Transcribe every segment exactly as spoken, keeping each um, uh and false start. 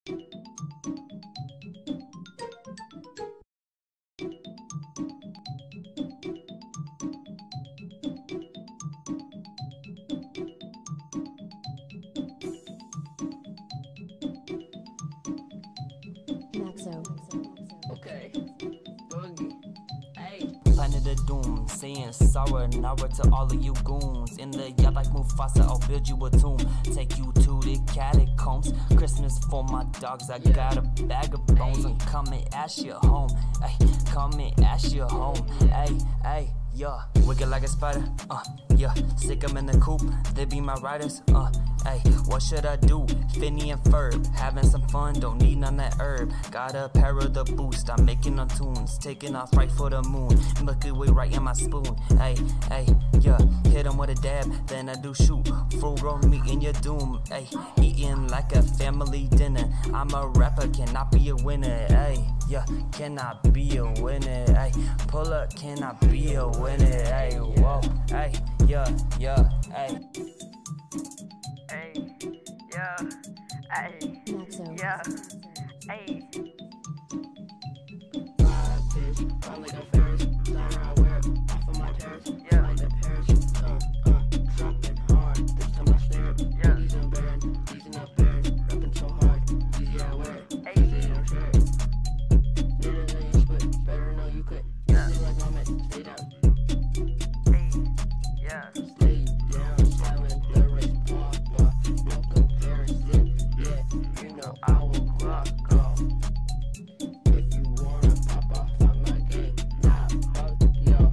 Maxo. Okay. Boogie. Hey. Planet of Doom, saying sorrow, Nara to all of you goons. In the yard like Mufasa, I'll build you a tomb. Take you to the catacombs. Christmas for my dogs, I got a bag of bones. And come and ask your home. Ay, come and ask your home. Ay, ay, yeah. Wicked like a spider, uh, yeah. Stick 'em in the coop, they be my riders, uh. Ay, what should I do? Finny and Ferb, having some fun, don't need none of that herb. Got a pair of the boost, I'm making them tunes. Taking off right for the moon, Milky Way right in my spoon. Ay, ay, yeah, hit 'em with a dab, then I do shoot. Frugal meat in your doom, ay, eating like a family dinner. I'm a rapper, cannot be a winner, ay, yeah, cannot be a winner, ay. Pull up, cannot be a winner, ay, whoa, ay, yeah, yeah, ay. Hey. Yeah. Hey. Maxo. Yeah. Hey. Ride, bitch, ride like a Ferris. Designer I wear off of my terrace. Yeah. Like the Paris, uh, uh, dropping hard. This time I stare. Yeah. These and Baron, these and up Baron. Rapping so hard, easy I wear it. Hey. Easy don't share it. Neither than you split, better know you quit. Yeah. Stay like my man, stay down. Hey. Yeah. Stay down, silent, the race, pop, pop. No comparison, yeah, you know I will rock off. If you wanna pop off on my game, nah, fuck yo.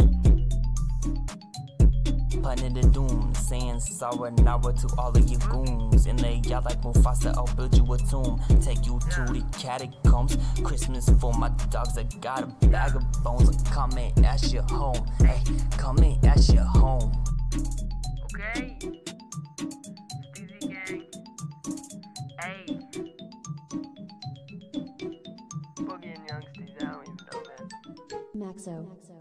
Planet of Doom, saying sorrow, Nara to all of you goons. In the yard like Mufasa, I'll build you a tomb. Take you to the catacombs. Christmas for my dogs, I got a bag of bones. Come and ask your home. Hey, come and ask your home. Okay. Steezy gang. Hey. Boogie and Young Steezy, I don't even know, man. Maxo.